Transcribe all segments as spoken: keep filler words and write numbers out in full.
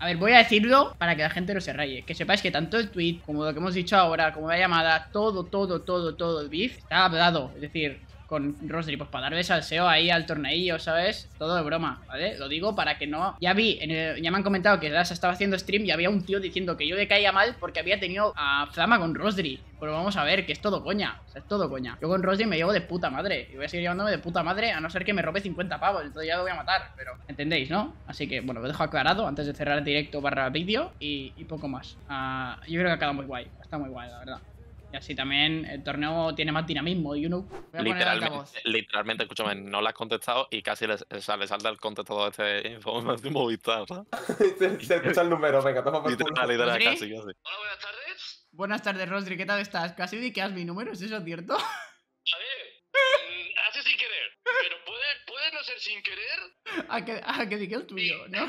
A ver, voy a decirlo para que la gente no se raye. Que sepáis que tanto el tweet como lo que hemos dicho ahora, como la llamada, todo, todo, todo, todo el beef está hablado. Es decir, con Rosdry, pues para darle salseo ahí al torneillo, ¿sabes? Todo de broma, ¿vale? Lo digo para que no... Ya vi, en el... ya me han comentado que Dash estaba haciendo stream y había un tío diciendo que yo le caía mal porque había tenido a Flama con Rosdry. Pero vamos a ver, que es todo coña, o sea, es todo coña. Yo con Rosdry me llevo de puta madre y voy a seguir llevándome de puta madre a no ser que me robe cincuenta pavos, entonces ya lo voy a matar, pero ¿entendéis, no? Así que, bueno, lo dejo aclarado antes de cerrar el directo barra vídeo y, y poco más. Uh, yo creo que ha quedado muy guay, está muy guay, la verdad. Y así también el torneo tiene más dinamismo, you know. Voy a literalmente, literalmente, escúchame, no le has contestado y casi le, le salta el contestador de este información Movistar, ¿sabes? se, se escucha el número, venga, toma por literal, culo. literal, casi, casi. Hola, buenas tardes. Buenas tardes, Rosdry, ¿qué tal estás? Casi di que has mi número, ¿es eso cierto? A ver, hace sin querer, pero puede, puede no ser sin querer. A que, a que di que el tuyo, ¿no?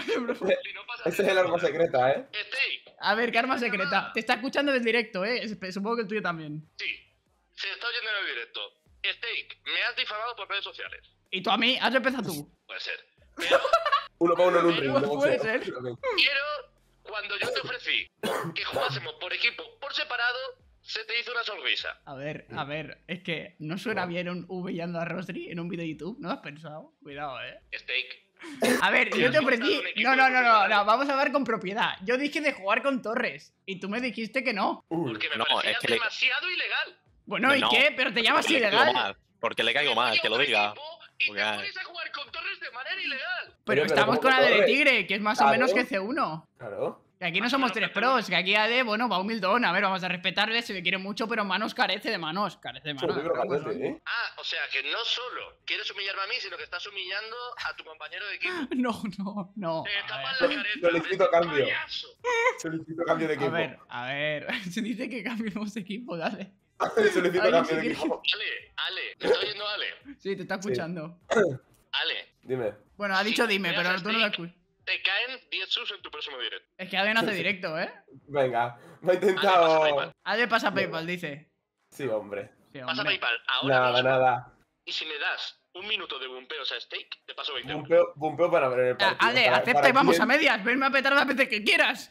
Ese es el arma secreta, ¿eh? Steak. A ver, ¿qué arma secreta? Te está escuchando del directo, ¿eh? Supongo que el tuyo también. Sí, se está oyendo en el directo. Steak, me has difamado por redes sociales. ¿Y tú a mí? ¿Has empezado tú? Puede ser. Pero uno para uno en un ring. Pero puede ser. quiero, cuando yo te ofrecí que jugásemos por equipo, por separado, se te hizo una sonrisa. A ver, a ver, es que no suena bien un humillando a Rosdry en un vídeo de YouTube, ¿no has pensado? Cuidado, ¿eh? Steak. A ver, yo te ofrecí... No, no, no, no, no, vamos a hablar con propiedad. Yo dije de jugar con Torres y tú me dijiste que no. Porque me No, parecía es que le- demasiado ilegal. Bueno, ¿y No, qué? ¿Pero te llamas porque le caigo ilegal? mal, porque le caigo mal, que lo diga. Y te Porque- pones a jugar con Torres de manera ilegal. Pero Oye, estamos ¿cómo con que A D de Torres? Tigre, que es más o Claro. menos que C uno. Claro. Que aquí no somos tres pros, que aquí A D, bueno, va humildón. A ver, vamos a respetarle, se le quiere mucho, pero Manos carece de manos. Carece de manos. Yo creo que Caldete, ¿eh? Ah, o sea que no solo quieres humillarme a mí, sino que estás humillando a tu compañero de equipo. No, no, no. Te A tapas ver, la careta. Solicito eres cambio. payaso. Solicito cambio de a equipo. ver, a ver. Se dice que cambiemos de equipo, dale. Solicito Ay, cambio sí de que- equipo. Ale, Ale, ¿me está oyendo Ale? Sí, te está escuchando. Ale, Dime. Bueno, ha dicho Sí, dime, me pero haces tú no lo stick. escuchas. te caen diez subs en tu próximo directo. Es que A D no hace directo, ¿eh? Venga, me ha Ale, pasa intentado... PayPal. A D pasa PayPal, dice. Sí, hombre. Sí, Pasa hombre. PayPal ahora Nada, mismo. nada. Y si me das un minuto de bumpeos a Steak, te paso veinte euros. Bumpeo, bumpeo para ver el Ah, partido. Ale, para- acepta para y vamos quién- a medias. Venme a petar las veces que quieras.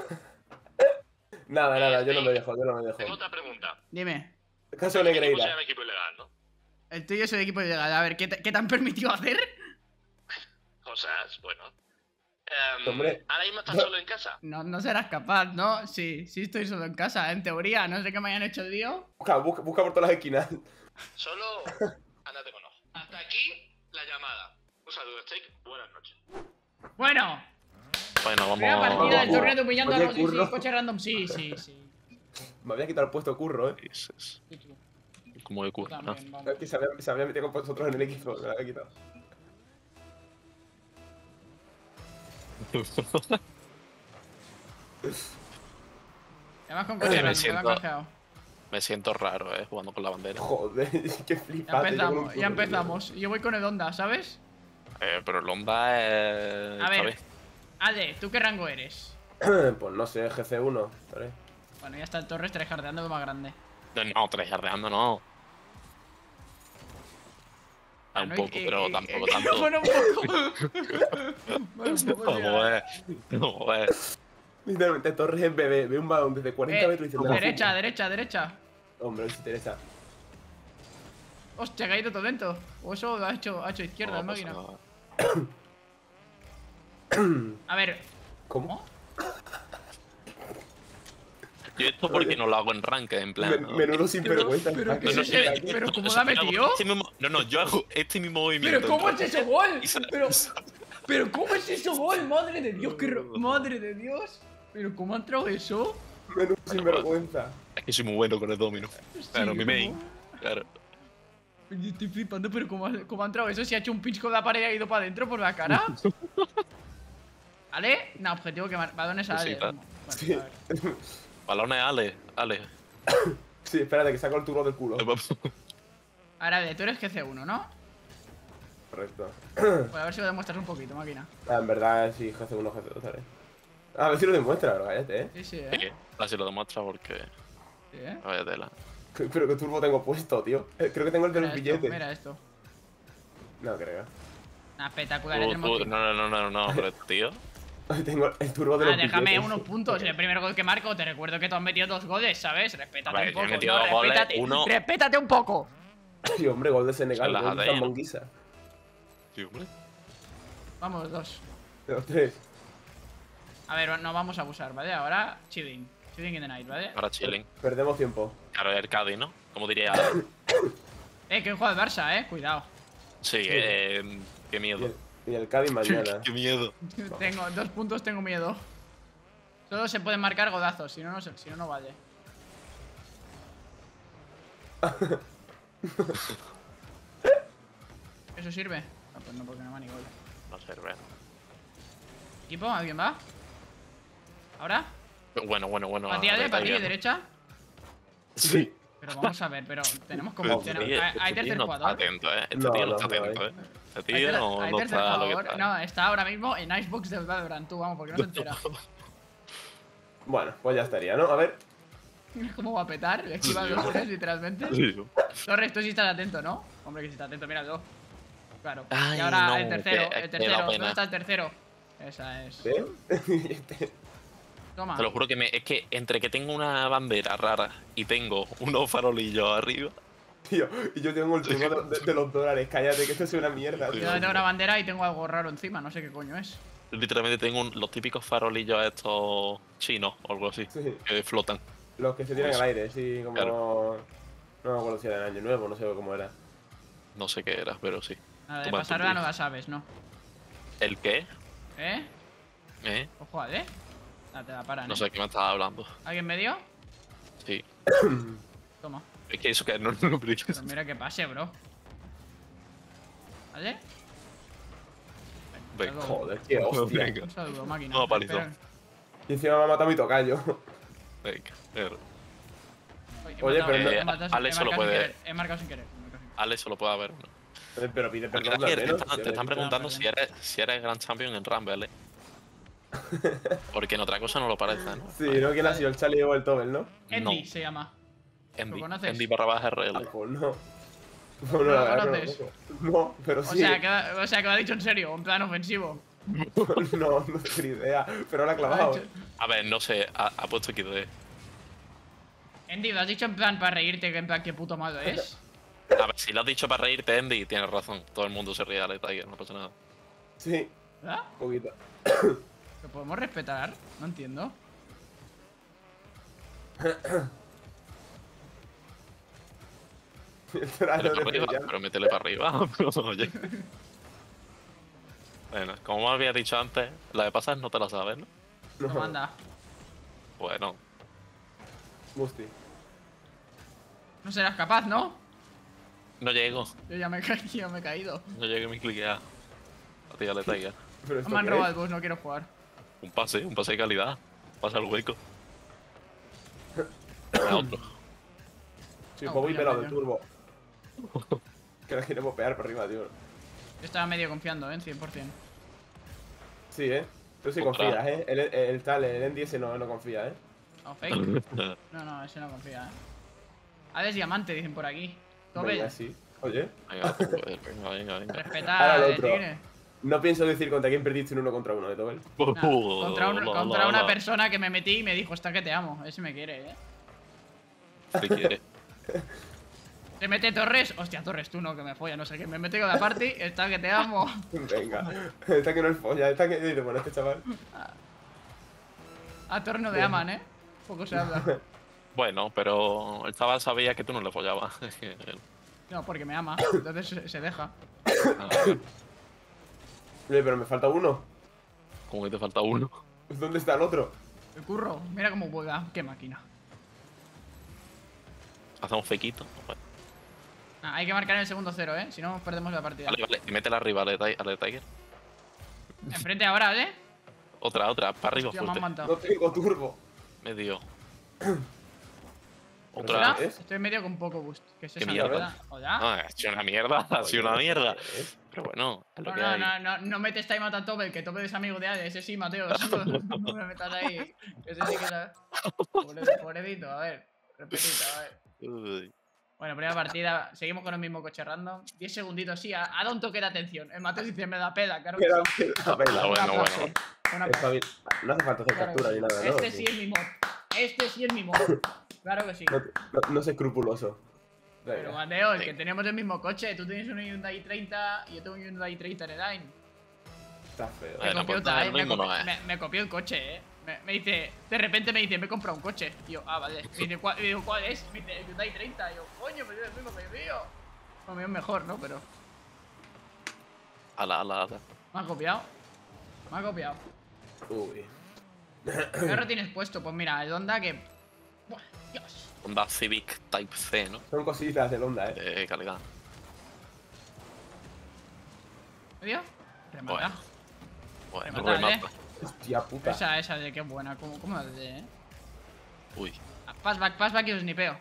Nada, nada, yo no me dejo, yo no me Tengo dejo. otra pregunta. Dime. Caso Mi equipo se Negreira. llama equipo ilegal, ¿no? El tuyo es el equipo ilegal. A ver, ¿qué te, qué te han permitido hacer? Cosas, bueno. Em, Hombre. ahora mismo estás No. solo en casa. No, no serás capaz, ¿no? Sí, sí estoy solo en casa, en teoría. No sé qué me hayan hecho el lío. Busca, busca, busca por todas las esquinas. Solo ándate con ojo. Hasta aquí la llamada. Un saludo, Steak. Buenas noches. Bueno, Bueno, primera vamos. partida del vamos. torneo de humillando a Oye, los sí, sí, curro. coche random. Sí, sí, sí. Me había quitado el puesto curro, eh. Es- es Sí, tú. Como de Tú curva, ¿no? también, vamos. Es que se había, se había metido con vosotros en el equipo, me lo había quitado. Además con coche Me random, me lo han siento- canjeado. Me siento raro, eh, jugando con la bandera. Joder, qué Ya flipante. yo con un empezamos, ya curro, empezamos. Y yo voy con el Honda, ¿sabes? Eh, pero el Honda es. A ver, ¿sabes? Ale, ¿tú qué rango eres? tío. Pues no sé, G C uno. ¿Vale? Bueno, ya está el Torres tryhardeando de más grande. No, no, tryhardeando no. Ah, un Bueno, y- poco, y- pero y- tampoco y- tanto. Bueno, un poco. Bueno, un poco, sí, No, eh. No, eh. Literalmente, Torres en bebé, ve un balón desde cuarenta Eh, metros y dice, "Me la derecha, fumo". derecha, derecha. Hombre, hoy sí interesa. Hostia, que ha ido todo lento. O eso lo ha hecho, ha hecho izquierda No la pasa máquina. nada. A ver, ¿Cómo? Yo esto porque no lo hago en ranked, en plan. Men- ¿no? Menudo sinvergüenza. pero está, que que no se sé- cae. pero ¿cómo Eso, la hago metió? este mismo- no, no, yo hago este mismo movimiento. pero ¿cómo es ese gol? Y sa- Pero, pero ¿cómo es ese gol? Madre de Dios, qué ro- madre de Dios. Pero ¿cómo ha entrado eso? Menudo sinvergüenza. Es que soy muy bueno con el domino. Claro, mi main. ¿cómo? Claro. Yo estoy flipando, pero ¿cómo ha, cómo ha entrado eso? Si ha hecho un pinch con la pared y ha ido para adentro por la cara. ¿Ale? No, objetivo que mar... Balones a Sí, Ale. pa- Bueno, Sí. a ver. Balones, Ale. Ale. Sí, espérate, que saco el turbo del culo. Ahora, Ale, tú eres G C uno, ¿no? Correcto. Pues a ver si lo demuestras un poquito, máquina. Ah, en verdad, sí, G C uno, G C dos, ¿sabes? A ver si lo demuestra, pero cállate, eh. Sí, sí, Sí, ¿eh? así lo demuestra porque. Sí, ¿eh? Vaya tela. Pero qué turbo tengo puesto, tío. Eh, Creo que tengo el de Mira los esto, billetes. mira esto. No creo. Nah, espectacular, Tú- es el tú- motivo. no, no, no, no, no, pero tío. Tengo el turbo de Ah, los déjame billetes. unos puntos. El primer gol que marco, te recuerdo que tú has metido dos goles, ¿sabes? Respétate A ver, un yo he poco. metido No, dos goles, respétate, uno- respétate un poco. Sí, hombre, gol de Senegal, Se las gol de ha tenido. Zambanguisa. Sí, hombre. Vamos, dos. De los tres. A ver, no vamos a abusar, ¿vale? Ahora, chilling. Chilling in the night, ¿vale? Ahora chilling. Perdemos tiempo. Claro, el Cádiz, ¿no? Como diría. Eh, que juega el Barça, eh. Cuidado. Sí, eh, qué Y miedo. el, y el Cádiz mañana. Qué miedo. Tengo dos puntos, tengo miedo. Solo se pueden marcar godazos, si no, no, se- si no, no vale. ¿Eso sirve? Ah, pues no, porque no va ni gol. No sirve. ¿Equipo? ¿Alguien va? ¿Ahora? Bueno, bueno, bueno. ¿Pateale, ahorita pateale, ya. derecha? Sí. Pero vamos a ver, pero tenemos como... Pero tenemos- este tío- hay, hay este tío tercer no está jugador. atento, ¿eh? Este No, tío no no, está no, atento, eh. ¿eh? Este Hay, tío ter- no, hay no tercer está lo que jugador. está. No, está ahora mismo en Icebox del Valorant, tú, vamos, porque no se entera. Bueno, pues ya estaría, ¿no? A ver. ¿Cómo va a petar? Le esquivan los tres, literalmente. Sí. Torres, tú sí estás atento, ¿no? Hombre, que sí está atento, míralo. Claro. Ay, y ahora no, el tercero, que- el que da tercero. pena. ¿Dónde está el tercero? Esa es. ¿Eh? Este, Toma. Te lo juro que me, es que entre que tengo una bandera rara y tengo unos farolillos arriba. Tío, y yo tengo el turbo de, de- de los dólares. Cállate, que esto es una mierda. Yo tío. tengo una bandera y tengo algo raro encima, no sé qué coño es. Literalmente tengo un- los típicos farolillos estos chinos o algo así, Sí. que flotan. Los que se tiran Pues, al aire, sí, como. claro. No me acuerdo si era en Año Nuevo, no sé cómo era. No sé qué era, pero sí. Nada, de Toma, pasarla tú, no la sabes, ¿no? ¿El qué? ¿Eh? ¿Eh? Ojo, ¿eh? Ah, te la paran, No ¿eh? sé de qué me estás hablando. ¿Alguien medio? Sí. Toma. Es que eso que no, no lo brilles. Pero mira que pase, bro. ¿Vale? Venga. Saludo. Joder, qué hostia. Venga, Un saludo, máquina. No, palizón. Espera. Y encima me ha matado mi tocayo. venga. pero Uy, he Oye, matado- pero no- he matado sin- Alex he solo marcado sin puede- querer, He marcado sin querer. he marcado sin querer. Ale solo puede haber uno. Pero pide Porque perdón al te, menos. están, ya te están ves. preguntando perdón. si eres, si eres Grand Champion en Rumble, ¿eh? Porque en otra cosa no lo parece, ¿no? Sí, ¿no? ¿Quién ha sido? El Charlie o el Tobel, ¿no? Endy No. se llama. Endy. ¿Lo conoces? Endy barra baja Ah, R L. pues no. Pues no, ¿No la lo verdad que no conoces? conozco. No, pero O sí. sea, que, o sea, que lo ha dicho en serio, en plan ofensivo. no, no tengo ni idea. Pero lo ha Lo ha clavado. dicho- A ver, no sé, ha, ha puesto X D. Endy, lo has dicho en plan para reírte, que en plan qué puto malo es. A ver, si lo has dicho para reírte, Endy, tienes razón. Todo el mundo se ríe de Ale Tiger, no pasa nada. Sí, ¿Verdad? un poquito. ¿Lo podemos respetar? No entiendo. El trano Métele de para arriba, Pellán. pero métele para arriba. Oye. Bueno, como me había dicho antes, la de pasar no te la sabes, ¿no? No No, manda. Bueno, Musti. No serás capaz, ¿no? no llego. Yo ya me he caído, ya me he caído. No llego a mi cliquea. A ti, Ale Tiger. Pero No esto me han qué robado es? el bus, no quiero jugar. Un pase, un pase de calidad. Pasa al hueco. A otro. Sí, No, un poco pilla, pelado del pilla. turbo. Que la quiere popear por arriba, tío. Yo estaba medio confiando, ¿eh? cien por cien. Sí, eh. Tú sí Otra. confías, eh. El, el, el tal, el Endy ese no, no confía, eh. ¿O fake? No, no, ese no confía, ¿eh? Hades diamante, dicen por aquí. Tobel, Venga, sí. Oye, Venga, joder, venga, venga, venga. respeta Ahora al el otro. tigre. no pienso decir contra quién perdiste un uno contra uno, de Tobel. Nah, contra un- Hola, contra hola, una hola. persona que me metí y me dijo, está que te amo. Ese me quiere, ¿eh? ¿Qué quiere? ¿Te mete Torres? Hostia, Torres, tú no, que me folla, no sé qué. Me mete con la party, está que te amo. Venga. Esta que no es polla, esta que dice, bueno, este chaval. A Torres no le aman, ¿eh? Poco se habla. Bueno, pero el chaval sabía que tú no le follabas. Es que él- No, porque me ama, entonces se, se deja. ah, Oye, pero me falta uno. como que te falta uno. ¿Dónde está el otro? El curro, mira cómo juega, qué máquina. Hacemos fequito. Bueno, Nah, hay que marcar en el segundo cero, ¿eh? Si no, perdemos la partida. vale, vale. Y métela arriba, Ale, Ti- Ale Tiger. Enfrente ahora, ¿eh? Otra, otra. Para arriba, Hostia, me han fuerte. matado. No tengo turbo. Medio. ¿Pero Otra. qué es? Estoy medio con poco boost. ¿Qué es ¿Qué esa mierda? mierda? ¿Hola? Ah, ha sido una mierda. Ha sido una mierda. ¿Qué es? Pero bueno, es lo No, que no, hay. no, no, no metes time out a Tobel, que Tobel es amigo de Ale, ese sí, Mateo. No me metas ahí. Ese sí que era. Pobre- Pobrecito, a ver. Repetito, a ver. Uy. Bueno, primera partida. Seguimos con el mismo coche random. diez segunditos, sí. Ha, ha dado un toque de atención. El Mateo dice, me da pela, claro que Queda sí. la vela. bueno, Un aplauso, bueno. un aplauso. Está bien. No hace falta hacer Claro que captura sí. ni nada, ¿no? Este sí es mi mod. Este sí es mi mod. Claro que sí. No, no, no sé escrupuloso. Pero Venga. Mateo, el Sí. que tenemos el mismo coche. Tú tienes un Hyundai treinta y yo tengo un Hyundai treinta en el line. Está feo. Me Bueno, copió, pues ta, nada, eh, lo me, mismo copió, no es. me- me copió el coche, eh. Me, me dice, de repente me dice, me he comprado un coche. Y yo, ah, vale. Me dice, ¿cuál, y digo, ¿cuál es? Me dice, el Hyundai treinta. Y yo, coño, me dio el mismo que el mío. Lo mío es mejor, ¿no? Pero Ala, ala, ala. me ha copiado. Me ha copiado. Uy. ¿Qué carro tienes puesto? Pues mira, el Honda que. Buah, Dios. Honda Civic Type C, ¿no? Son cositas del Honda, eh. De calidad. ¿Medio? Remata. Bueno, Remata, remata. Hostia puta. Esa, esa de qué buena. ¿Cómo, cómo la de, eh? Uy, Ah, Passback, passback y os snipeo.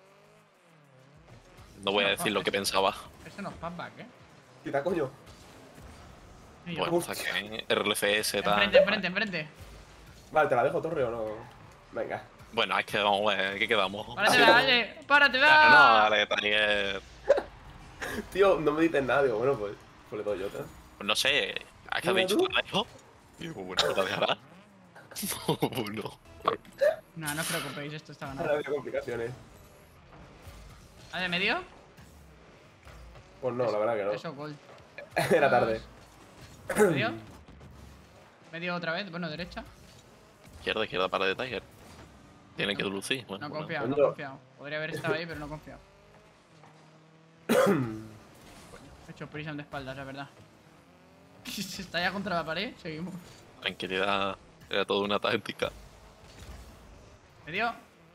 no voy a Bueno, decir lo que pensaba. Esto no es passback, eh. Quita, coño. Y yo, Bueno, saqué R L C S, tal. enfrente, enfrente, enfrente. Vale, ¿te la dejo torre o no? Venga. Bueno, es que vamos a ver, ¿qué quedamos? Párate, dale, párate, No, dale. dale, Daniel. Tío, no me dices nada. Digo, bueno, pues. Pues le doy otra. Pues no sé, ¿has que ¿No, dicho tú? que la dejo? Digo, bueno, pues la dejará. No. No, no os preocupéis, esto está Ahora ganado. había complicaciones. ¿Vale, medio? Pues no, la verdad que no. Eso, gol. Era tarde. ¿Medio? ¿Medio otra vez? Bueno, derecha. Izquierda, izquierda para de Tiger. Tiene que lucir. Bueno, No he bueno. confiado, no he Coño. confiado. Podría haber estado ahí, pero no he confiado. He hecho prison de espaldas, la verdad. Se está ya contra la pared, seguimos. Tranquilidad, era toda una táctica. ¿Medio?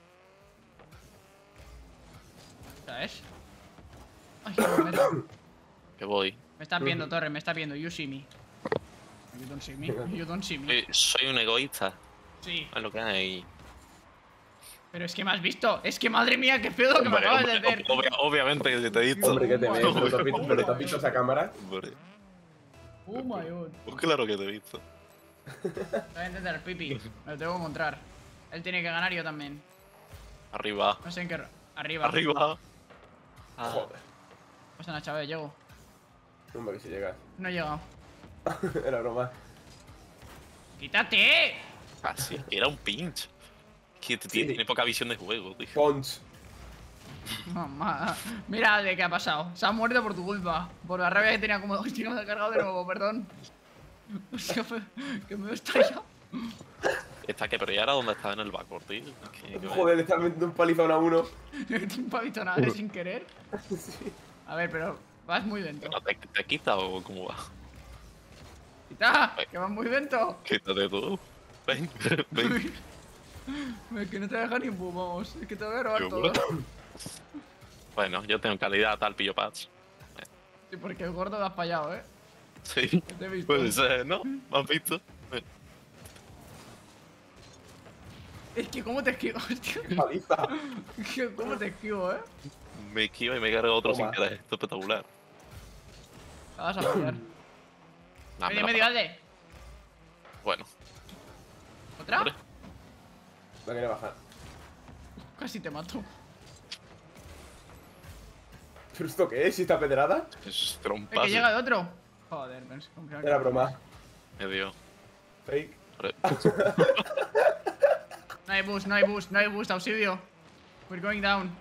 ¿Sabes? Ay, qué momento. Que voy. Me estás viendo, Torre, me estás viendo. You see me. You don't see me. You don't see me. Soy, soy un egoísta. Sí, Es lo que hay. pero es que me has visto. Es que madre mía, qué pedo que me Hombre, acabas de hombre, hacer. obvia- obviamente que te he visto. Hombre, que te ves. Oh my Pero te has visto- God. pero te has visto esa cámara. Hombre, Oh my god. pues claro que te he visto. Voy a intentar, Pipi. Me lo tengo que encontrar. Él tiene que ganar, yo también. Arriba. No sé en qué. ro- Arriba. Arriba. Ah, Joder. Pasa nada, chaval, llego. Hombre, que si llegas. No he llegado. Era broma. ¡Quítate! casi. Era un pinch. Que te- Sí. tiene poca visión de juego, tío. Punch. Mamá. Mira de qué ha pasado. Se ha muerto por tu culpa. Por la rabia que tenía como. Hostia, me ha cargado de nuevo, perdón. Hostia, fue- que me he estallado. Está que, pero ¿y ahora dónde está en el backboard, tío? Que- que- Joder, le estás metiendo un palizón a uno. Un pavito nada sin querer. A ver, pero vas muy lento. Pero ¿Te, te quita o cómo va? ¡Quita! ¡Que vas muy lento! Quítate tú. Ven, ven. Es que no te deja ni un boom, vamos. Es que te voy a robar todo. Seguro. Bueno, yo tengo calidad tal pillo patch. Sí, porque el gordo lo has fallado, ¿eh? Sí, Que te he visto. puede ser, ¿no? ¿Me has visto? Es que cómo te esquivo, tío. Paliza. Que ¿Cómo te esquivo, eh? Me esquiva y me carga otro Toma. sin querer. Esto es espectacular. La vas a fallar. Nah, me medio, la medio, para. alde. Bueno, ¿Otra? hombre, La quería bajar. Casi te mato. ¿Pero esto qué es? ¿Si está pedrada? es Es trompa. que llega de otro. Joder, pensé confiar que- Era broma. Me dio. Fake. Hombre, No hay boost, no hay boost, no hay boost, auxilio. We're going down.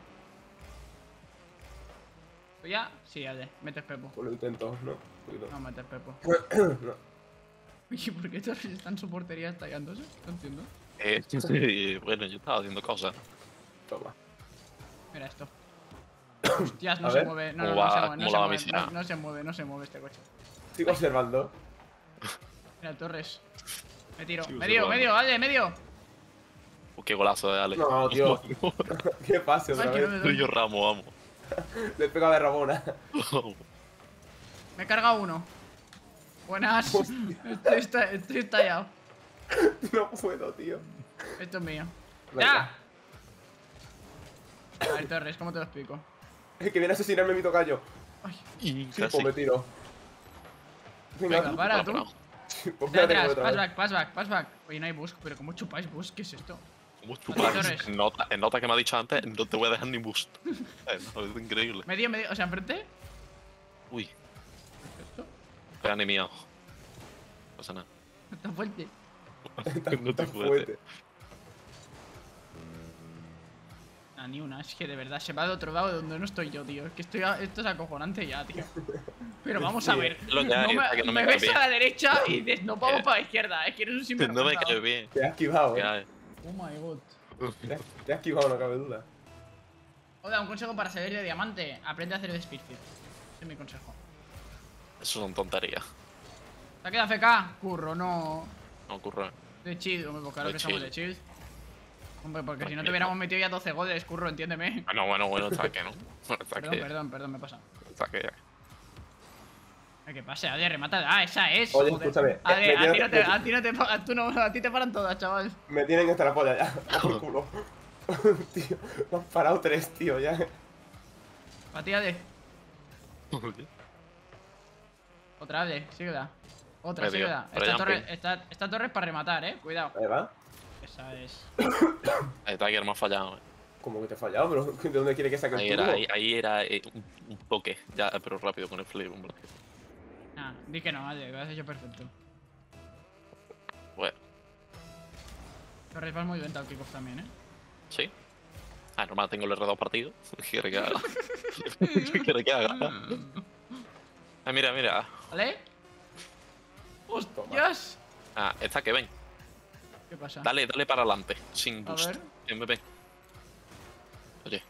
¿Pues ya? Sí, alde. Metes pepo. Pues lo intento, ¿no? Un poquito. No, metes pepo. No. Oye, ¿por qué todos están en su portería estallándose? No entiendo. eh, sí, bueno, yo estaba haciendo cosas. Toma. Mira esto. Hostias, no A se ver, mueve. No, ¿cómo no, no, va- se mueve, no, cómo se la va mueve, misión? no, no se mueve, no se mueve este coche. Sigo observando. Mira, Torres. Me tiro. Sigo Medio, observando. medio, alde, medio. Uh, qué golazo de Ale. No, tío. ¿Qué pase otra Ay, que no vez? me doy. Yo Ramos, vamos. Le he pegado de Rabona. Me he cargado uno. Buenas. Estoy, esta- estoy estallado. No puedo, tío. Esto es mío. Venga. ¡Ya! A ver, Torres, ¿cómo te lo explico? Es que viene a asesinarme mi tocayo. Ay, Y Sí, casi. pues me tiro. Venga, venga, para tú. Parado. pues Detrás, espérate que voy atrás, otra vez. passback, passback, passback. Oye, no hay boost, pero ¿cómo chupáis boost? ¿Qué es esto? ¿Cómo chupar? Torres. En nota, en nota que me ha dicho antes, no te voy a dejar ni boost. Es increíble. Medio, medio, o sea, enfrente. Uy, Esto. estoy animado. No pasa nada. Está fuerte. No te Tan puedes. fuerte. Ah, ni una, es que de verdad se va de otro lado de donde no estoy yo, tío. Es que estoy a- esto es acojonante ya, tío. Pero vamos a ver. Lo que hay, No es que me, no me me ves cae a la derecha y dices, no vamos Eh, para la izquierda. Es que eres un No sinvergüenza. me cae bien. Te has esquivado, ¿Qué eh. hay? Oh my god. Te has, te has esquivado, no cabe duda. Oda, un consejo para salir de diamante. Aprende a hacer el speedfit. Ese es mi consejo. Eso son tonterías. ¿Te ha quedado F K? Curro, no. No ocurre. De chill, hombre, pues claro De que estamos chill. de chill. Hombre, porque si no Tranquilo. te hubiéramos metido ya doce goles, curro, entiéndeme. Bueno, bueno, bueno, está que no. Está Perdón, que. perdón, perdón, me pasa. Está que. Eh, ¿Qué pasa? Ade, remata. Ah, esa es. Oye, joder. escúchame, eh, Ade, me a ti tienes- no te, a ti no te, pa- a tú no, a ti te paran todas, chaval. Me tienen hasta la polla ya. Por culo. Tío, me han parado tres, tío, ya. A ti, Ade. Otra, Ade, síguela. Otra, Medio, síguela. pero Esta ya torre, jumping. esta, esta torre es para rematar, eh. Cuidado. Ahí va. Esa es. Ahí Tiger me ha fallado. eh. Como que te he fallado, pero ¿de dónde quiere que saque el Ahí turbo? era, ahí, ahí era eh, un, un toque. Ya, pero rápido con el flip, hombre. Nah, di que no, Ade, lo has hecho perfecto. Bueno, Torres vas muy lenta al kickoff también, eh. sí. Ah, normal, tengo el R dos partido. ¿Qué quiere que haga? ¿Qué quiere que haga? Ah, mira, mira. ¿Vale? ¡Hostias! Ah, esta que ven. ¿Qué pasa? Dale, dale para adelante, sin A boost. ver. M V. Oye.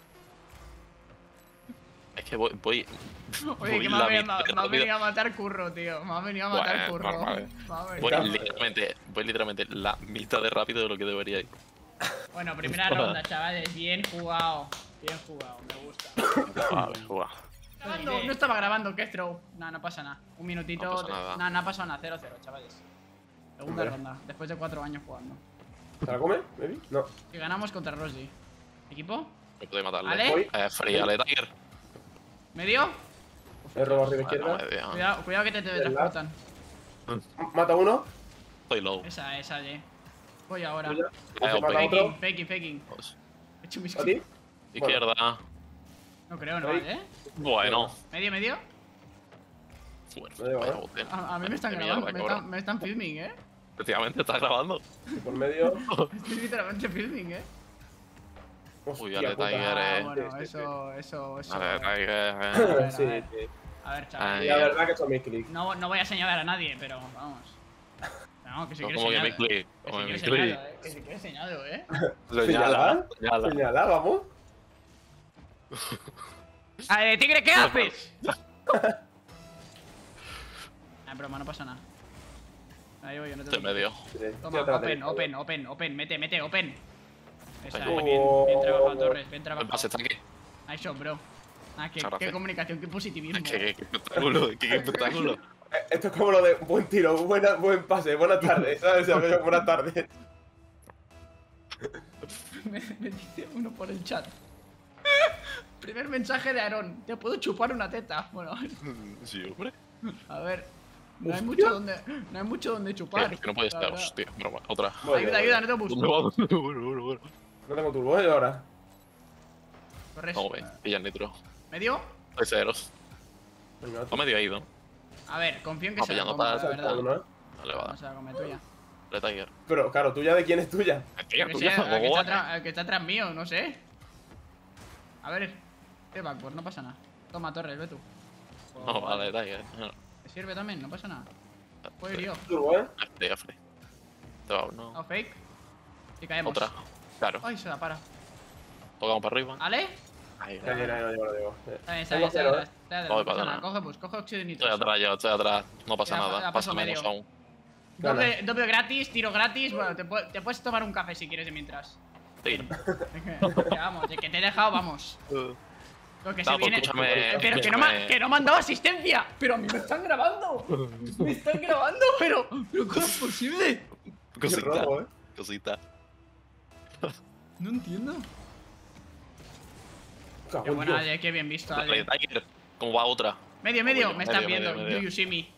Es que voy. voy Oye, voy que me ha, la venido, mitad me, de me ha rápido. venido a matar curro, tío. Me ha venido a matar Bueno, curro. normal. Me ha venido- Voy Está- literalmente, voy literalmente la mitad de rápido de lo que debería ir. Bueno, primera ronda, chavales. Bien jugado. Bien jugado, me gusta. Guau, guau. Grabando, no estaba grabando, ¿qué throw? Nah, no pasa nada. Un minutito. No pasa de- nada. Nah, no ha pasado nada. cero cero, chavales. Segunda Hombre. ronda, después de cuatro años jugando. ¿Se la come? ¿Maybe? No. Y ganamos contra Rossi. ¿Equipo? No puede matarle. ¿Ale? Voy. Eh, fríale, Tiger. ¿Medio? He robado arriba Bueno, izquierda. me dio. Cuidado, cuidado que te teletransportan. Mata uno. Estoy low. Esa, esa, ye. Voy ahora. Tuya. Eh, Ese ok. mata otro. Faking, faking, faking. Pues, He hecho mis ¿A ti? izquierda. No creo, no Ahí. vale, ¿eh? Bueno. ¿Medio, medio? Bueno, No llego, vaya ¿eh? bote. A, a mí me están De grabando, mierda, me cabrón. están, me están filming, ¿eh? Efectivamente, está grabando. Y por medio. Estoy literalmente filming, ¿eh? Uy, Hostia dale, puta. Tiger, Ah, eh. bueno, Sí, sí, eso, eso, eso. A ver, Tiger. eh. A ver, Sí, a ver. sí. A ver, Ay. chaval. La verdad que son mis clics. No, no voy a señalar a nadie, pero vamos. No, que si No, quieres como que señalo. me click. Que Como si que me quieres click. señalo, eh. Que si quieres señalo, eh. Señala, señala. Señala, vamos. A ver, tigre, ¿qué haces? Ah, broma, no pasa nada. Ahí voy yo, no te Este medio. Sí, Toma, sí, otra open, derecha. open, open, open, mete, mete, open. Esa, Ahí. es, bien, bien trabajado, Torres, bien El pase trabajado. está aquí. Nice shot, bro. Ah, qué, Muchas qué gracias. comunicación, qué positivismo. Qué, qué, qué espectáculo, qué, qué espectáculo. Eh, Esto es como lo de buen tiro, buena, buen pase, buenas tardes, ¿sabes? O sea, buenas tardes. me, me dice uno por el chat. Primer mensaje de Aarón. Te puedo chupar una teta. Bueno, Sí, hombre. a ver. No hay Hostia. mucho donde, no hay mucho donde Que, chupar. que no puede la estar, verdad. hostia. Broma, otra. Voy, Ayuda, voy, ayuda, voy. no te ¿Dónde busco. vamos? Bueno, bueno, bueno. No tengo turbo, ¿eh? Ahora. Corres. No, ve, pilla nitro. ¿Medio? Estoy ceros. Venga, No medio ha ido. A ver, confío en que No, se la pillando coma, tal, la verdad. uno, ¿eh? Vale, va. No se la come tuya. Dale, Tiger. Pero claro, ¿tuya de quién es tuya? Tía, Yo tú qué ya, sé, al que, ¿cómo está va? atrás- al que está atrás mío, no sé. A ver. Qué backward, no pasa nada. Toma, Torres, ve tú. No, vale, Tiger. No, ¿Te sirve también? No pasa nada. Puedo ir yo. Turbo, ¿eh? Free, free. Te va, no. No, fake. Y caemos. Otra. Claro. Ay, se la para. Tocamos para arriba. ¿Ale? Ahí, Ahí, ahí, ahí, ahí, lo digo. Está bien, está Tengo bien, está cero, bien. ¿eh? Está bien, Voy no pasa para nada. atrás. Coge, pues, coge óxido Estoy nitroso. atrás yo, estoy atrás. No pasa Ya, nada. ya paso Pasa medio. menos aún. Doble, doble gratis, tiro gratis. Bueno, te, pu- te puedes tomar un café si quieres de mientras. Tiro. Que vamos, de que te he dejado, vamos. Lo que se No, pues viene. escúchame, Pero que no, me, escúchame. que no me han dado asistencia. Pero a mí me están grabando. Me están grabando, pero. ¿Pero cómo es posible? Qué Cosita. robo, ¿eh? Cosita. No entiendo. Cago Qué en buena, Dios. Ale, qué bien visto, Dale, Ale. Tiger. ¿Cómo va otra? Medio, medio, Medio, me están medio, viendo. medio, Do medio. you see me?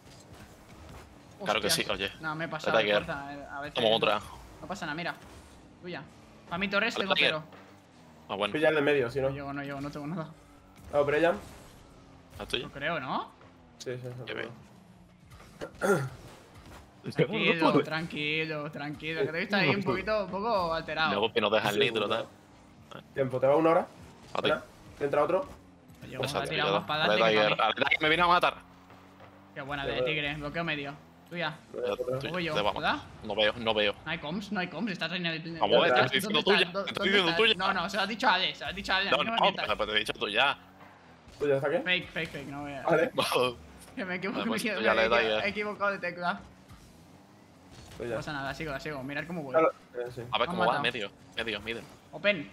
Claro que Hostias. sí, oye. No, me he pasado de Tiger. fuerza. eh, A veces. Como otra. No pasa nada, mira. Tuya. Para mí Torres Vale, tengo Tiger. cero. Ah, bueno. Pilla el de medio, si no. No llego, no llego, no tengo nada. Ah, Breyan. ¿La tuya? No creo, ¿no? Sí, sí, sí. Qué bien. Tranquilo, tranquilo, tranquilo. Que te he visto ahí un poquito, un poco alterado. Luego que nos deja el Sí, nitro, bueno. tal. Tiempo, te va una hora. A ti. Espera, entra otro. No llego, Esa me ha te tirado queda. más para Vale, adelante que Tiger. para mí. Vale, Tiger, me viene a matar. Qué buena de tigre, bloqueo medio. Tuya. Tuya, Voy yo, te vamos. ¿verdad? No veo, no veo. No hay comms, no hay comms, estás en el. Vamos, ¿Dónde te estás? estoy diciendo ¿Dónde tuya, estás? te ¿Dónde estoy diciendo estás? tuya. No, no, se lo has dicho a Ale, se lo has dicho a Ale, a No, mí no, no me mientas. pero te he dicho tú ya. ¿Tú ya está aquí? Fake, fake, fake, no voy a. Vale. Que me equivoco, Vale, me pues equivoco, ya le me da equivoco, ya. he equivocado de tecla. Pues No ya. pasa nada, sigo, la sigo. Mirad cómo voy. Claro, eh, sí. A ver Me cómo han va, matado. medio. Medio, medio. Open.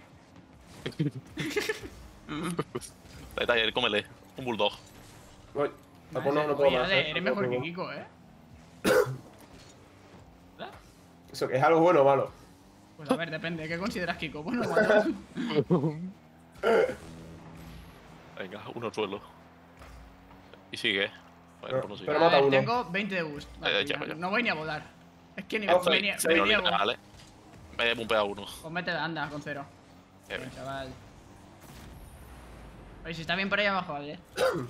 Dale, Tiger, cómele. Un bulldog. Voy. Ah, pues no, no puedo Oye, más. Ale, eh. eres No mejor puedo. que Kiko, eh. ¿Verdad? ¿Eso que es algo bueno o malo? Pues a ver, depende. ¿Qué consideras Kiko? Bueno, o malo. Venga, uno suelo. Y sigue. Bueno, Pero- pues no sigue. pero A mata ver, uno. tengo veinte de boost. Vale, Eh, ya, no- ya. No voy ni a volar. Es que ni Ah, me, sí, nie- Sí, me no, niego. vale. Me he bumpeado uno. Pues mete anda con cero. Qué Bien, bien. chaval. Oye, si está bien por ahí abajo, ¿vale?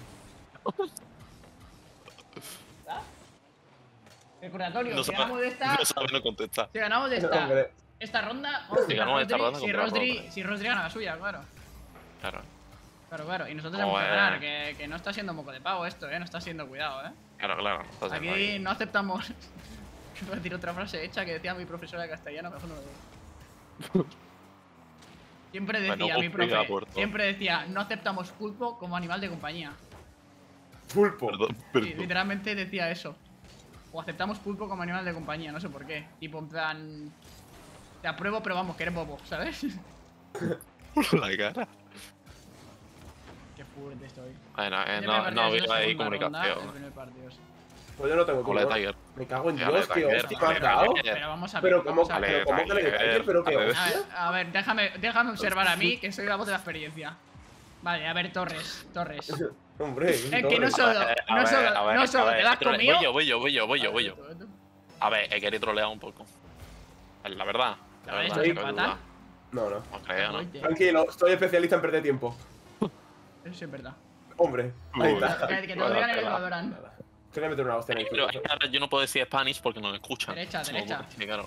¿Está? Recordatorio, No si ganamos de sabe, esta. no sabe, no contesta. Si ganamos de esta. Hombre. Esta ronda. Vamos, Si ganamos esta Rosdry- ronda si contra Rosdry, Rosdry. si Rosdry gana la suya, claro. Claro, Claro, claro. Y nosotros Joder. tenemos que ganar, que, que no está siendo moco de pavo esto, eh. No está siendo cuidado, eh. claro, claro. Está haciendo Aquí ahí. no aceptamos. Voy a decir otra frase hecha que decía mi profesora de castellano, mejor no lo digo. Siempre Bueno, decía mi pues, diga, profe, Puerto. siempre decía, no aceptamos pulpo como animal de compañía. Pulpo. Perdón, Sí, perdón. literalmente decía eso. O aceptamos pulpo como animal de compañía, no sé por qué. Tipo, en plan... Te apruebo, pero vamos, que eres bobo, ¿sabes? La cara. Qué fuerte estoy. Bueno, eh, El primer no, partido no es había la ahí segunda ronda, el comunicación. primer partido, sí. Pues yo no tengo Hola, turno. Tiger. Me cago en Dale, Dios, qué Tiger, hostia me has dale, dado. Tiger. Pero vamos a ver. Pero ¿cómo, vamos a ver. pero ¿cómo que le Tiger, Tiger? ¿Pero qué dale. A hostia? ver, a ver, déjame, déjame observar a mí, que soy la voz de la experiencia. Vale, a ver, Torres, Torres. Hombre, Es que no Torres. solo, A no ver, solo, a ver, no a solo ver, te das trole- conmigo. Voy yo, voy yo, voy yo, voy yo, voy yo. Tú, tú. A ver, he querido trolear un poco. La verdad. La A ver, verdad, ¿esto no se hay empata? duda. No, no. No creo, ¿no? Oye, Tranquilo, soy especialista en perder tiempo. Eso sí es verdad. Hombre, ahí está. Que, que te lo Bueno, digan y que que lo va. adoran. Nada. Quería meter una hostia en el Pero culo. es que ahora yo no puedo decir Spanish porque no me escuchan. Derecha, No, derecha. sí, claro.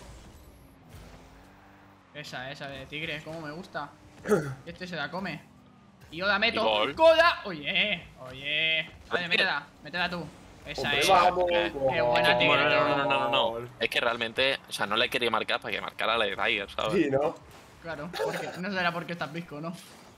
Esa, esa de tigre, cómo me gusta. Este se la come. Y yo la meto. Y gol. ¡Coda! Oye, oye. Vale, métela, métela tú. Esa Hombre, es. vamos. Eh, qué buena gol. tigre. Bueno, no, no, no, no, no, no. Es que realmente, o sea, no le quería marcar para que marcara la de Tiger, ¿sabes? Sí, ¿no? Claro, porque no será porque estás pisco, ¿no?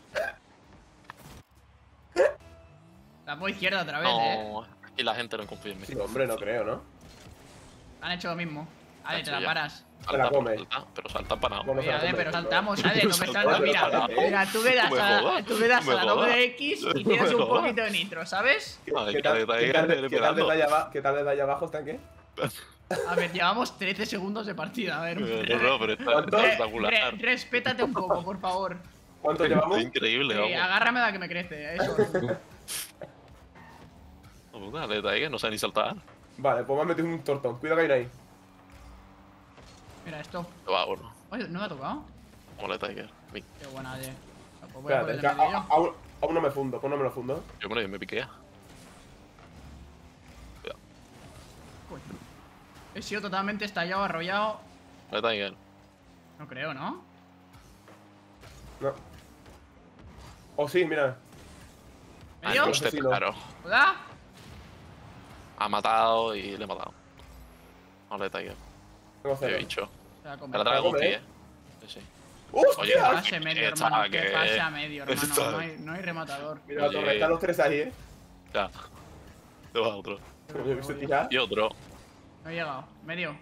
La por izquierda otra vez, eh. No, aquí la gente no confía en mí. Sí, hombre, no creo, ¿no? Han hecho lo mismo. Ale, te la Ya. paras. Te la Salta, come. pero salta, pero salta para nada. Bueno, Oye, Ale, come, pero no. saltamos, Ale, no me Salta, saltas. pero Mira, para, ¿eh? mira, tú le das Me a, jodas, tú le das a me la jodas. doble X y Me tienes un jodas. poquito de nitro, ¿sabes? ¿Qué, Ay, qué que tal, de qué Tiger tal, le qué tal pegando. desde allá aba- qué tal desde allá abajo están qué? A ver, llevamos trece segundos de partida, a ver. No, no, pero está ¿Cuánto? Re- espectacular. re- respétate un poco, por favor. ¿Cuánto Está llevamos? increíble, Eh, vamos. agárrame la que me crece, eso. No, dale, Tiger, no sabe ni saltar. Vale, pues me has metido un tortón. Cuidado que hay ahí. Mira esto. Va, bueno. Oye, ¿no me ha tocado? Mola, Tiger. Ven, Qué buena, Ale. Pues voy a Espérate, ponerle que a- medio a- aún, aún no me fundo, pues no me lo fundo. yo me, me piquea. Cuidado. yo. He sido totalmente estallado, arrollado. Vale, Tiger. No creo, ¿no? No. Oh, sí, mira. Ah, ¿Medio? no, usted, Asesino. claro. ¿Hola? Ha matado y le he matado. Vale, Tiger. Tengo Qué cero. bicho. Se la Te come. la trago come, Guppy, ¿eh? eh. Sí, sí. ¡Hostia! Oye, Pase medio, Está hermano. Que que- pase a medio, hermano. está- No hay, no hay rematador. Mira la Oye. torre, están los tres ahí, ¿eh? Ya. Te va otro. Yo he visto tirar. Y otro. No he llegado. Medio.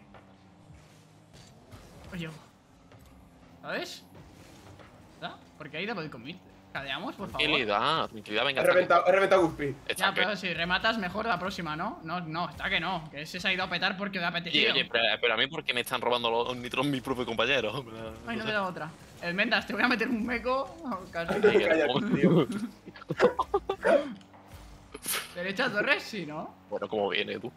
Oye. ¿Sabes? ¿Verdad? Porque ahí double commit. ¿Cadeamos, por favor? Tranquilidad, tranquilidad, venga. He reventado, he reventado Guspi. Está Ya, pero si rematas mejor la próxima, ¿no? No, no, está que no. Que ese se ha ido a petar porque le ha Oye, apetecido. oye, pero, pero a mí, ¿por qué me están robando los nitros mis propios compañeros? Ay, no me da otra. El Mendas, te voy a meter un meco. Oh, casi. Cállate, tío. Derecha Torres, sí, ¿no? Bueno, ¿cómo viene tú?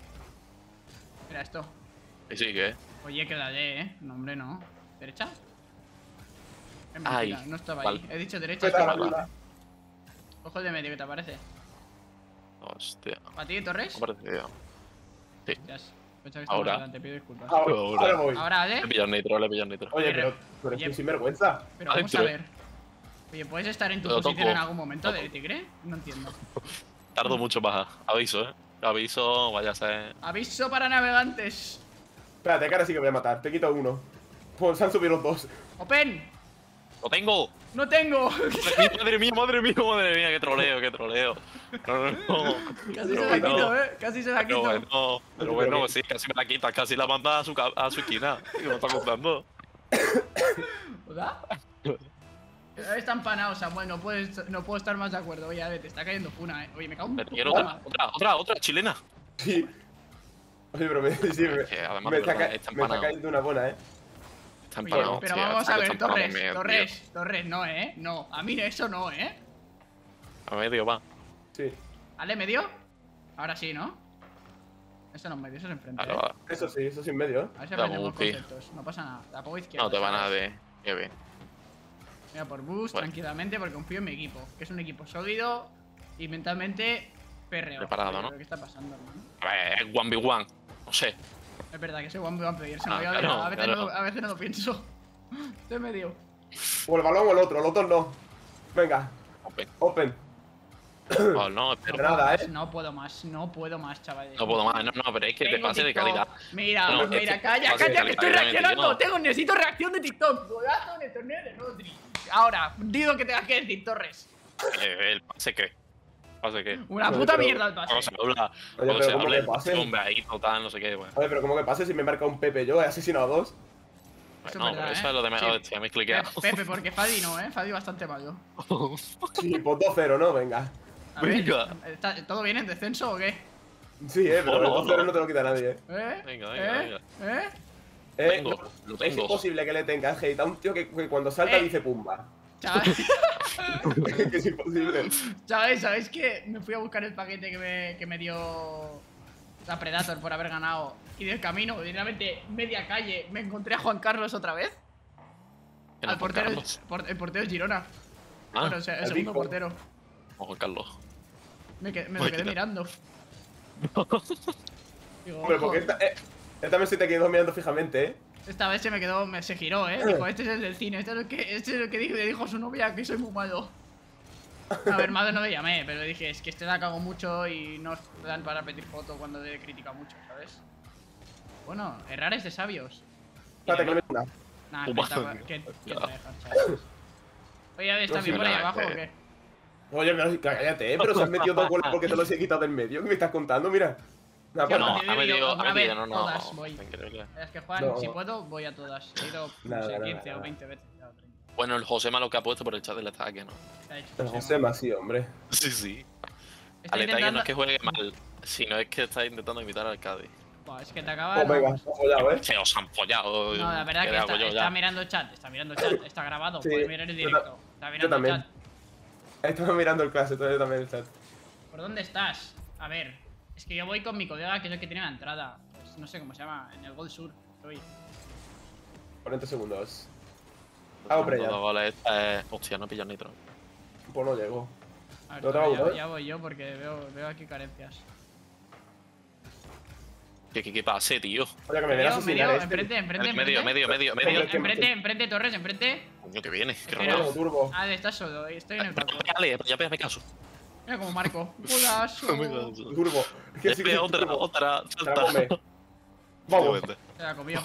Mira esto. Y sí, que Oye, que la de, ¿eh? No, hombre, no. ¿Derecha? Es mentira, Ay, no estaba vale. ahí. He dicho derecha, Vete a la estaba luna. abajo. Ojo el de medio, ¿qué te parece? Hostia. ¿Para ti, Torres? Me parece bien. Sí. Hostias, pensaba que estaba Ahora. adelante, pido disculpas. Ahora, Ahora. ahora voy. Ahora, Le he Ale, pillado nitro, le he pillado nitro. Oye, Oye, pero tú eres oye. un sinvergüenza. pero vamos a Adentro. ver. Oye, ¿puedes estar en tu Lo posición toco. en algún momento Toco. del tigre? No entiendo. Tardo mucho más. Aviso, eh. Aviso, vaya a ser. Aviso para navegantes. Espérate, que ahora sí que voy a matar. Te quito uno. Pues se han subido los dos. ¡Open! ¡Lo tengo! ¡No tengo! Madre mía, madre mía, madre mía, qué troleo, qué troleo. No, no, no. Casi se Pero la bueno, quito, eh. Casi se la Pero quito. bueno, pero bueno, sí, casi me la quitas, casi la mandas a su, ca- a su esquina. ¿Qué me está contando? ¿Verdad? Está empanado, Samuel, no, puedes, no puedo estar más de acuerdo. Oye, a ver, te está cayendo funa, eh. Oye, me cago en Pero tu quiero puta otra, madre. otra, otra, otra, chilena. Sí. Oye, pero me, sí, me, Que además, me de verdad, saca, está me está empanado. cayendo una buena, eh. Está Oye, empanado. pero tío, vamos está a que ver, está empanado Torres, medio, Torres, Torres, no, eh. No, a mí eso no, eh. tío. A medio va. Sí. ¿Ale medio? Ahora sí, ¿no? Eso no es medio, eso es enfrente. Claro, eh. va. Eso sí, eso sin medio, eh. A ver si Dame aprendemos un pi. conceptos. No pasa nada. Tampoco izquierda. No te van a ¿sabes? de. Qué bien. Mira, por boost, Bueno. tranquilamente, porque confío en mi equipo. Que es un equipo sólido y mentalmente pérreo. Preparado, ¿no? ¿Qué está pasando, hermano? A ver, es one v one. No sé. Es verdad que soy one one player. Se me Ah, había claro, olvidado. a, veces claro. no, a veces no lo pienso. Estoy medio. O el balón o el otro, los dos no. Venga, Open. open. Oh, no, No espero. puedo Nada, más, eh. no puedo más, no puedo más, chavales. No puedo más. No, no, pero es que te Tengo pase de TikTok. calidad. Mira, No, mira, este- calla, pase de calla, que estoy calidad, reaccionando. tío. Tengo, necesito reacción de TikTok. Golazo en el torneo de Rodri. Ahora, digo que tengas que decir, Torres. Eh, ¿El pase qué? ¿Pase qué? Una Oye, puta pero- mierda el pase. Vamos a hablar. Oye, Cuando pero se ¿cómo hable que el pase? hombre ahí, total, no sé qué, bueno. Oye, pero ¿cómo que pase si me marca un Pepe yo? He asesinado a dos. Eso No, es verdad, pero eso ¿eh? es lo de menos. Sí. Hostia, me he cliqueado. Pe- Pepe, porque Fadi no, ¿eh? Fadi bastante malo. Sí, pues dos cero, ¿no? Venga. A ver, Venga. ¿está- ¿todo bien en descenso o qué? Sí, eh, pero Oh, el no, dos cero no. no te lo quita nadie, eh. ¿Eh? Venga, venga, ¿Eh? ¿Eh? Eh, tengo, no, lo Es tengo. imposible que le tengas hate a un tío que, que cuando salta Eh. dice pumba. Chaval- Que es imposible. Chavales, ¿sabéis que me fui a buscar el paquete que me, que me dio la Predator por haber ganado? Y del camino, literalmente media calle, me encontré a Juan Carlos otra vez. ¿Quién es Al Juan portero, Carlos? por- el portero es Girona. Ah, Bueno, o sea, el el segundo Vico. portero. o Juan Carlos. Me, quedé- me lo Uy, quedé quita. mirando. Digo, Hombre, ojo, porque esta, eh, él también se te quedó mirando fijamente, eh. esta vez se me quedó, me, se giró, eh. Dijo, este es el del cine, este es el que, este es el que dijo, le dijo a su novia que soy muy malo. A ver, malo no le llamé, pero dije, es que este la cago mucho y no dan para repetir foto cuando le critica mucho, ¿sabes? Bueno, errar es de sabios. Espérate, que le meto una. Nah, que, Uma. está, que, que Ya. tryhard, chavales. Oye, ¿está No, bien sí, por ahí nada, abajo o que- qué? Oye, pero cállate, eh. Pero se has metido dos goles porque te los he quitado del medio. ¿Qué me estás contando? Mira. Nah, Sí, pues, no, No, te ha digo, metido, ha alguna metido, vez no, no. todas voy. Increíble. Es que Juan, No. si puedo, voy a todas. He ido, no Nada, sé, nada, quince nada. o veinte veces. Ya, treinta. Bueno, el Josema lo que ha puesto por el chat del ataque, ¿no? ¿Qué ha hecho el Josema? Josema, sí, hombre. Sí, sí. Está Al detalle no intentando... es que juegue mal, sino es que está intentando imitar al Cádiz. Buah, es que te acaba... Oh, venga, se ha follado, eh. Que os han follado. No, la verdad ¿qué que le está, hago yo está ya? mirando el chat, está mirando el chat, está grabado, Sí, puedes mirar el yo directo. Está yo mirando el también. chat. Estaba mirando el clase, todavía también el chat. ¿Por dónde estás? A ver, es que yo voy con mi colega que es el que tiene la entrada. Pues no sé cómo se llama, en el Gol Sur. Estoy. cuarenta segundos. Hago pre ya. Dos goles, eh, hostia, no pillo nitro. Pues no llego. A ver, Lo todavía- tengo, ya, ¿eh? ya voy yo porque veo, veo aquí carencias. ¿Qué, qué, qué pase, tío? Oye, que me viene a Medio, medio, asesinar este. enfrente, enfrente, Medio, enfrente. medio, medio, Hombre, medio. que- Enfrente, enfrente, Torres, enfrente. Coño, que viene. Qué Espera. raro. Turbo, turbo. Ah, estás solo, estoy en el balcón. Dale, ya pégame caso. Mira como marco. Golazo. Turbo. Es que sí que Espera, es otra, turbo. otra, Te la salta. come. Vamos. Se la comió.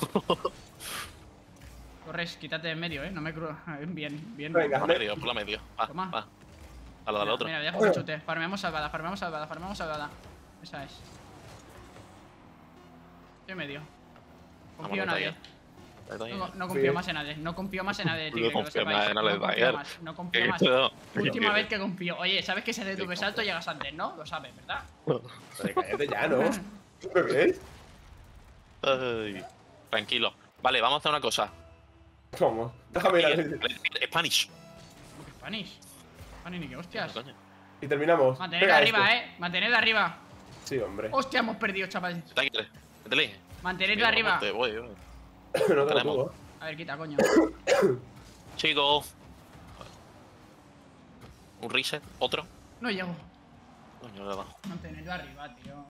Torres, quítate de en medio, eh. No me cru... Bien, bien. Venga. Por la medio, por la medio. Va, Toma. va. Dale, dale, otro. Mira, dejo que chute. Farmeamos salvada, farmeamos salvada, farmeamos salvada. Esa es. Estoy en medio. Confío en Vámonos, nadie. Detalle. No, no confío Sí. más en nadie. No confío más en nadie. No Tigre, que lo confío sepáis. más en nadie, No confío Tiger. más. No confío ¿Qué más. pedo? Última vez que confío. Oye, ¿sabes que si haces tu Sí, salto llegas antes, no? Lo sabes, ¿verdad? Oye, cállate ya, ¿no? ¿Pero qué es? Ay, tranquilo. Vale, vamos a hacer una cosa. Vamos. Déjame ir Miguel, a... Spanish. ¿Qué Spanish? Spanish ni qué hostias. Coño. Y terminamos. Mantened Pega arriba, este. eh. Mantened arriba. Sí, hombre. Hostia, hemos perdido, chaval. Está aquí, métele. Mantened Mira, arriba. te voy, voy. No tengo tenemos. tubo. A ver, quita, coño. Chicos, Un reset, otro. No llego. Coño, de abajo. Mantenerlo arriba, tío.